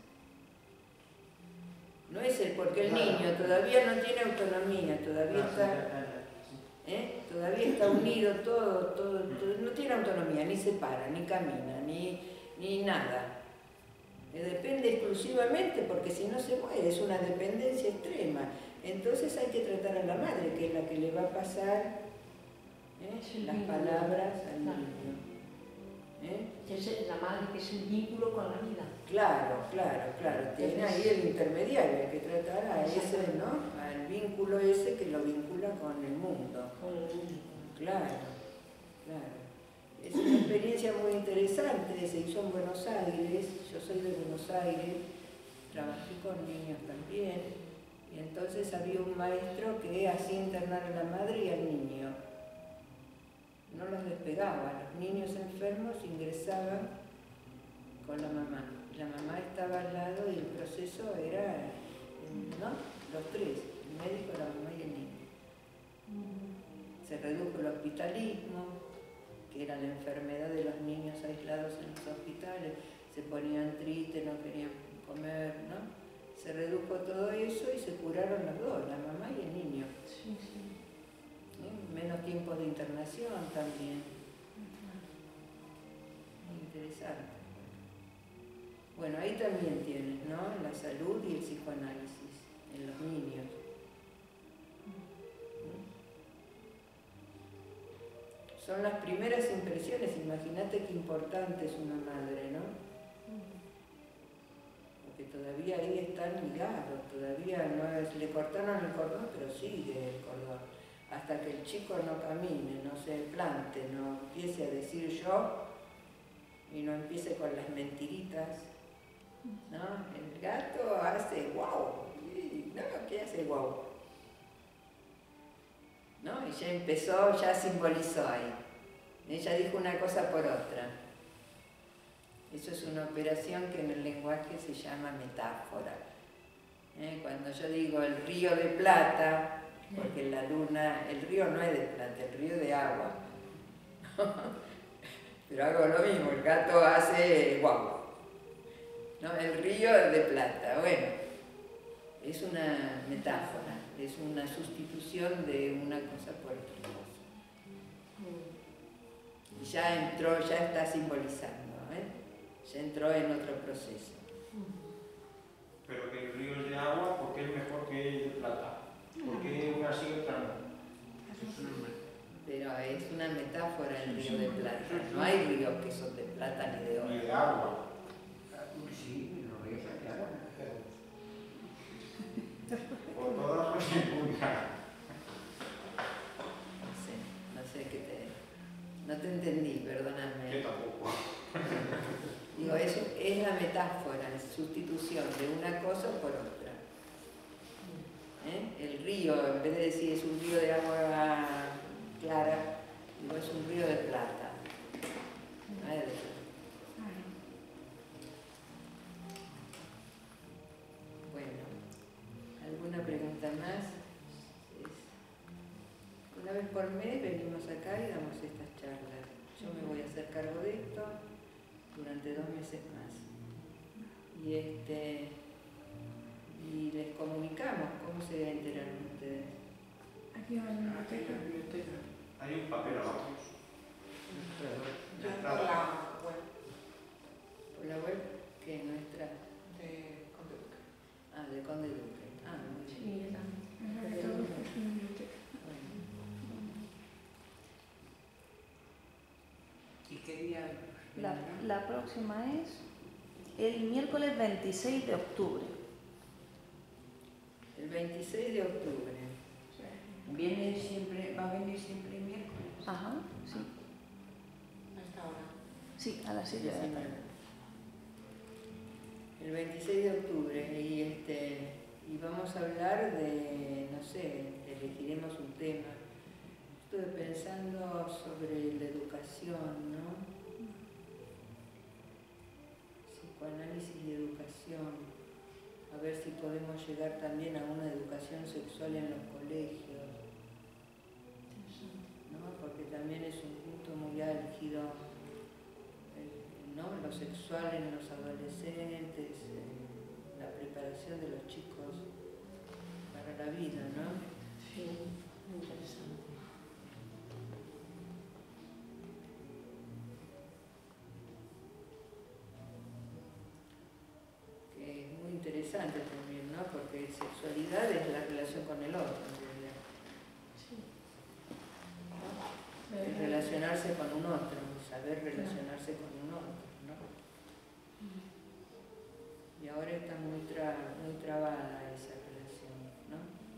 No es el, porque el niño todavía no tiene autonomía, todavía todavía está unido todo, no tiene autonomía, ni se para, ni camina, ni nada. Depende exclusivamente, porque si no se muere, es una dependencia extrema. Entonces hay que tratar a la madre, que es la que le va a pasar las palabras al niño.
Que es la madre, que es el vínculo con la vida.
Claro. Tiene ahí el intermediario, hay que tratar a ese, ¿no? Al vínculo ese que lo vincula con el mundo.
Con el mundo.
Claro. Es una experiencia muy interesante, se hizo en Buenos Aires, yo soy de Buenos Aires, trabajé con niños también, y entonces había un maestro que hacía internar a la madre y al niño. No los despegaba, los niños enfermos ingresaban con la mamá. La mamá estaba al lado y el proceso era, ¿no? Los tres, el médico, la mamá y el niño. Se redujo el hospitalismo, que era la enfermedad de los niños aislados en los hospitales, se ponían tristes, no querían comer, ¿no? Se redujo todo eso y se curaron los dos, la mamá y el niño.
Sí.
Menos tiempo de internación también. Muy interesante. Bueno, ahí también tienes, ¿no? La salud y el psicoanálisis en los niños. Son las primeras impresiones, imagínate qué importante es una madre, ¿no? Porque todavía ahí están ligados, todavía no es, le cortaron el cordón, pero sigue el cordón. Hasta que el chico no camine, no se plante, no empiece a decir yo y no empiece con las mentiritas, ¿no? El gato hace guau, ¿no? ¿Qué hace guau? ¿No? Y ya empezó, ya simbolizó ahí. Ella dijo una cosa por otra. Eso es una operación que en el lenguaje se llama metáfora. Cuando yo digo el río de plata, porque la luna, el río no es de plata, el río de agua. Pero hago lo mismo, el gato hace guagua. ¿No? El río de plata, bueno, es una metáfora, es una sustitución de una cosa por otra cosa. Y ya entró, ya está simbolizando, ya entró en otro proceso.
Pero que el río es de agua, ¿por qué es mejor que el de plata? ¿Por qué una sí y otra no?
Pero es una metáfora el río de plata. No hay ríos que son de plata ni de oro.
Ni de agua.
Sí, los ríos hay de agua.
Por todas las ninguna.
No sé qué te... No te entendí, perdóname.
Yo tampoco.
Digo, es la metáfora, es sustitución de una cosa por otra. El río, en vez de decir es un río de agua clara, digo es un río de plata. Bueno, ¿alguna pregunta más? Una vez por mes venimos acá y damos estas charlas. Yo me voy a hacer cargo de esto durante 2 meses más. Y les comunicamos cómo se enteraron ustedes.
Aquí va la biblioteca.
Hay un papel abajo.
Yo por la web
Por la web que es nuestra.
de Conde Duque.
Ah, de Conde Duque. Ah, muy bien.
Sí, también.
Es la que todo es una biblioteca.
Bueno.
¿Y qué día?
La próxima es el miércoles 26 de octubre.
El 26 de octubre.
Viene siempre, va a venir siempre el miércoles.
Ajá, sí.
A esta hora.
Sí, a las 7 de la tarde.
El 26 de octubre y vamos a hablar de, no sé, elegiremos un tema. Estuve pensando sobre la educación, ¿no? Psicoanálisis y educación. A ver si podemos llegar también a una educación sexual en los colegios, ¿no? Porque también es un punto muy álgido, ¿no? Lo sexual en los adolescentes, la preparación de los chicos para la vida, ¿no?
Sí, muy interesante.
Que es muy interesante también, ¿no? Porque sexualidad es la relación con el otro, en realidad.
Sí.
Es relacionarse con un otro, saber relacionarse con un otro, ¿no? Y ahora está muy trabada esa relación, ¿no?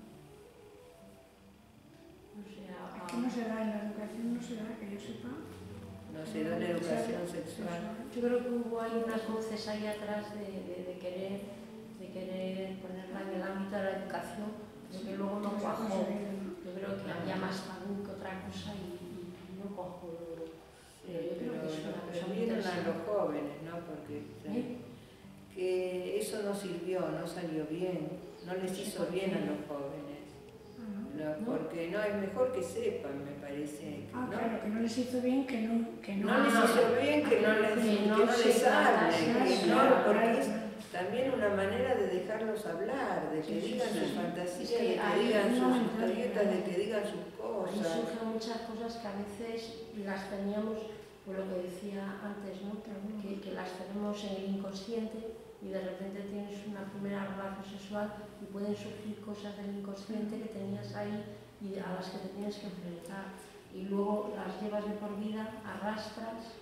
O sea,
Aquí no se da, en la educación no se da, que yo sepa.
No se da la educación sexual.
yo creo que hubo ahí unas voces ahí atrás de querer ponerla en el ámbito de la educación, pero que luego no cuajó. Yo creo que había más tabú que otra cosa y no cuajó. Yo creo que es una cosa muy
Vieron a
interesante.
los jóvenes, ¿no? Porque que eso no sirvió, no salió bien, no les hizo bien a los jóvenes. Porque no, es mejor que sepan, me parece.
Ah,
¿no?
claro, que no les hizo bien, que no.
No les hizo bien que no les hablen, que no, porque es también una manera de dejarlos hablar, de que digan sus fantasías, de que digan sus historietas, de que digan sus
Ahí
cosas.
surgen muchas cosas que a veces las teníamos, por lo que decía antes, ¿no? que las tenemos en el inconsciente y de repente tienes una primera relación sexual y pueden surgir cosas del inconsciente que tenías ahí y a las que te tienes que enfrentar. Y luego las llevas de por vida, arrastras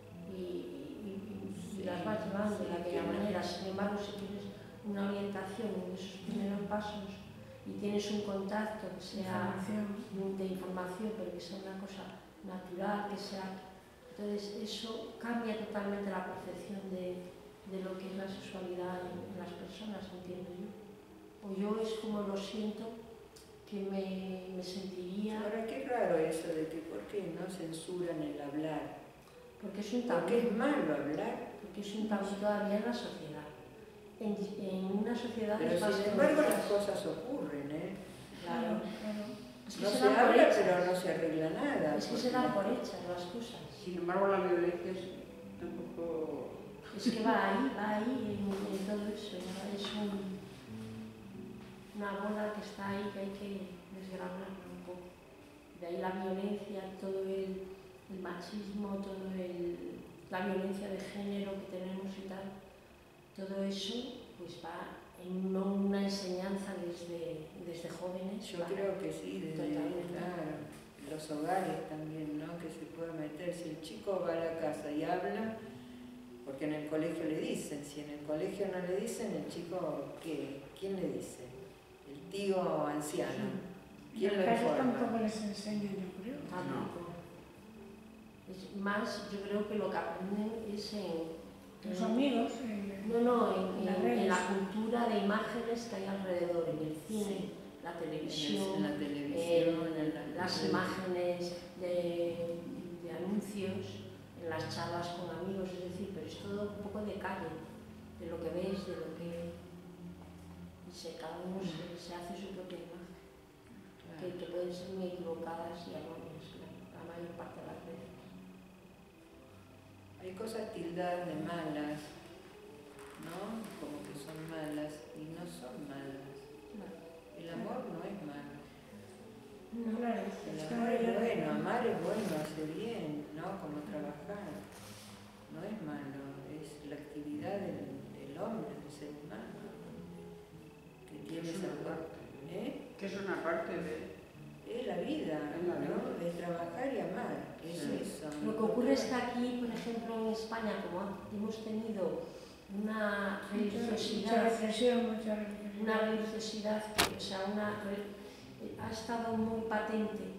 y las vas llevando de aquella manera. Sin embargo, si tienes una orientación en esos primeros pasos y tienes un contacto que sea de información, pero que sea una cosa natural, que sea... Entonces eso cambia totalmente la percepción de lo que es la sexualidad en las personas, entiendo yo. O yo es como lo siento, que me sentiría...
Ahora, qué raro eso de que por qué no censuran el hablar.
Porque es un tabú.
Porque es malo hablar.
Porque es un tabú todavía en la sociedad. En una sociedad
Pero
es más
sin embargo las cosas ocurren, ¿eh?
Claro. Es que
No
se
se
dan por
habla,
hechas.
pero no se arregla nada.
Es que se dan por hechas las cosas.
Sin embargo, la violencia es tampoco...
Es que va ahí en todo eso. Es una bola que está ahí que hay que desgranarla un poco. De ahí la violencia, todo el machismo, la violencia de género que tenemos y tal. Todo eso pues va en una enseñanza desde jóvenes.
Yo creo que sí, desde
Totalmente.
los hogares también, ¿no? Que se pueda meter. Si el chico va a la casa y habla, porque en el colegio le dicen, si en el colegio no le dicen, el chico, ¿quién le dice? El tío anciano. ¿Quién lo
En casa
informa?
tampoco les enseñan, yo creo.
Tampoco. Es más, yo creo que lo que aprenden es
Los amigos,
en
las redes.
la cultura de imágenes que hay alrededor, en el cine, la
En
televisión,
la televisión,
las imágenes de anuncios, en las charlas con amigos, es decir, pero es todo un poco de calle, de lo que ves, de lo que... cada uno se hace su propia imagen, que pueden ser muy equivocadas y erróneas, claro, la mayor parte de las veces.
Hay cosas tildadas de malas, ¿no? Como que son malas y no son malas. El amor no es malo.
No, claro.
El amor es bueno, amar es bueno, hace bien, ¿no? Como trabajar. No es malo, es la actividad del hombre, del ser humano, que tiene
Es
esa
una
parte.
Que es una parte de...
Es la vida,
Es la vida.
¿no? Es trabajar y amar, es
Sí.
eso.
Lo que ocurre es que aquí, por ejemplo, en España, como hemos tenido una religiosidad,
Mucha religiosidad.
una religiosidad que, o sea, ha estado muy patente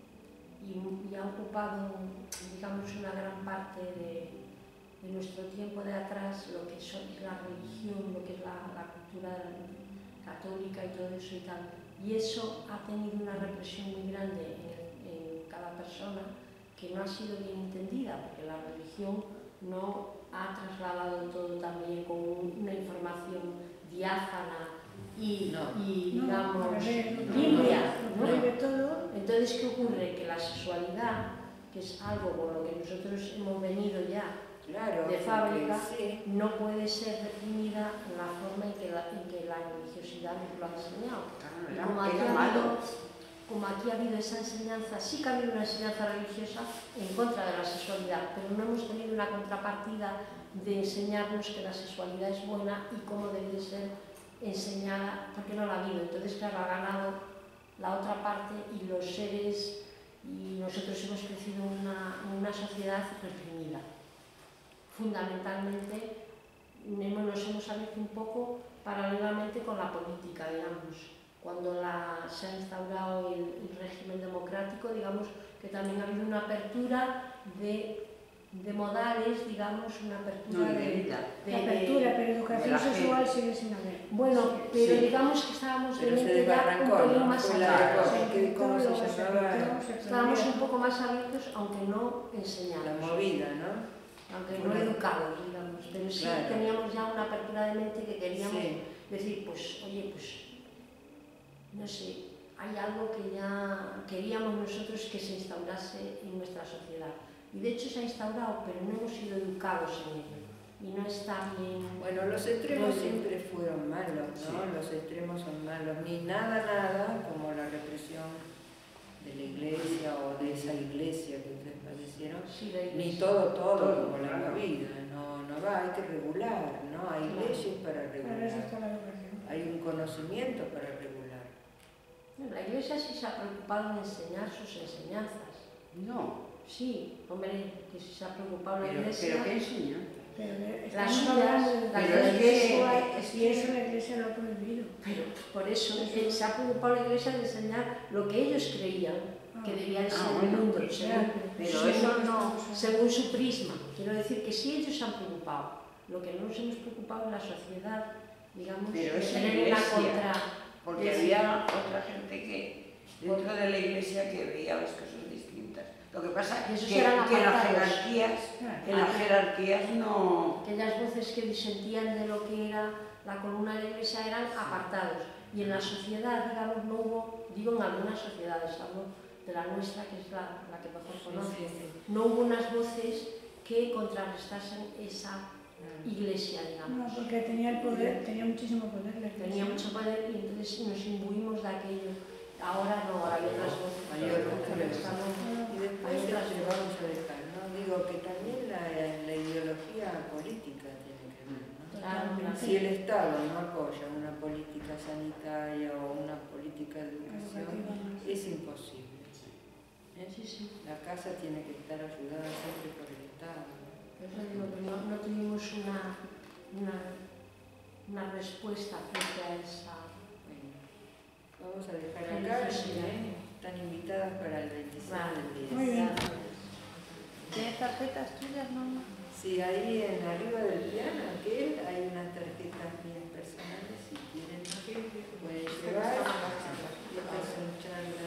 y ha ocupado, digamos, una gran parte de nuestro tiempo de atrás, lo que es la religión, lo que es la cultura católica y todo eso y tal. Y eso ha tenido una represión muy grande en cada persona que no ha sido bien entendida, porque la religión no ha trasladado todo también con una información diáfana y digamos, limpia, ¿no? Entonces, ¿qué ocurre? Que la sexualidad, que es algo con lo que nosotros hemos venido ya de fábrica,
sí.
no puede ser reprimida en la forma en que la religiosidad nos lo ha enseñado. Y como aquí ha habido esa enseñanza, sí que ha habido una enseñanza religiosa en contra de la sexualidad, pero no hemos tenido una contrapartida de enseñarnos que la sexualidad es buena y cómo debe de ser enseñada, porque no la ha habido. Entonces, claro, ha ganado la otra parte y los seres, y nosotros hemos crecido en una sociedad reprimida. Fundamentalmente nos hemos abierto un poco paralelamente con la política, digamos. Cuando se ha instaurado el régimen democrático, digamos que también ha habido una apertura de modales, digamos, una apertura
pero educación sexual sigue sin haber.
Bueno, pero digamos que estábamos de mente ya un pelín más abiertos. Estábamos un poco más abiertos, aunque no enseñados.
La movida, ¿no?
Aunque no educados, digamos, pero sí teníamos ya una apertura de mente que queríamos decir, pues, oye, pues, no sé, hay algo que ya queríamos nosotros que se instaurase en nuestra sociedad. Y de hecho se ha instaurado, pero no hemos sido educados en ello. Y no está bien...
Bueno, los extremos siempre fueron malos, ¿no? Sí. Los extremos son malos. Ni nada como la represión de la iglesia o de esa iglesia que ustedes padecieron.
Sí,
ni todo como la movida. No va, hay que regular, ¿no? Hay leyes para regular. Hay un conocimiento para regular.
La iglesia sí se ha preocupado en enseñar sus enseñanzas.
No.
Sí, hombre, que sí se ha preocupado la iglesia.
¿Pero qué enseña?
Las suyas,
y eso la iglesia lo ha prohibido.
Pero por eso se ha preocupado la iglesia de enseñar lo que ellos creían que debía de ser el mundo,
pero eso no,
según su prisma. Quiero decir que sí ellos se han preocupado. Lo que no nos hemos preocupado en la sociedad, digamos,
es
tener una contra...
Porque había otra gente que dentro de la iglesia que veía las cosas distintas. Lo que pasa es que en las jerarquías no...
Aquellas voces que disentían de lo que era la columna de la iglesia eran apartados. Y en la sociedad, digamos, no hubo, digo en algunas sociedades, hablo de la nuestra, que es la que mejor conoce, no hubo unas voces que contrarrestasen esa iglesia, digamos.
No, porque tenía el poder, tenía muchísimo poder.
Tenía mucho poder y entonces nos imbuimos de aquello. Ahora no, ahora hay otras voces.
Y después vamos a dejar, ¿no? Digo que también la ideología política tiene que ver, ¿no?
Claro, claro.
Si el Estado no apoya una política sanitaria o una política de educación, es imposible.
Sí, sí.
La casa tiene que estar ayudada siempre por el Estado.
Por eso digo que no tuvimos una respuesta frente a esa...
Bueno, vamos a dejar acá, están invitadas para el 26 del 10.
Muy bien.
¿Tienes tarjetas tuyas, no?
Sí, ahí arriba del piano, aquel, hay unas tarjetas mías personales, si quieren, pueden llevar. Y estas son charlas